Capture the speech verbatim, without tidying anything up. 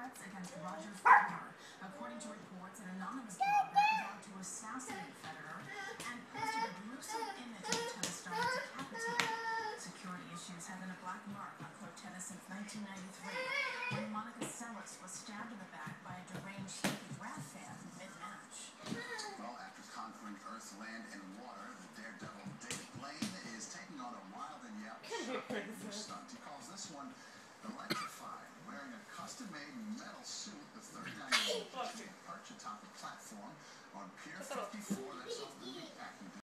threats against Roger Federer, according to reports an anonymous blogger vowed to assassinate Federer and posted a gruesome image of tennis star decapitated. Security issues have been a black mark on pro tennis since nineteen ninety-three, when Monica Seles was stabbed in the back by a deranged Steffi Graf fan mid-match. Well, after conquering Earth, land, and water, the daredevil David Blaine is taking on a wild and yet shocking stunt. He calls this one electrifying. Wearing a custom-made metal suit, the thirty-nine-year-old perched atop a platform on Pier fifty-four, that's off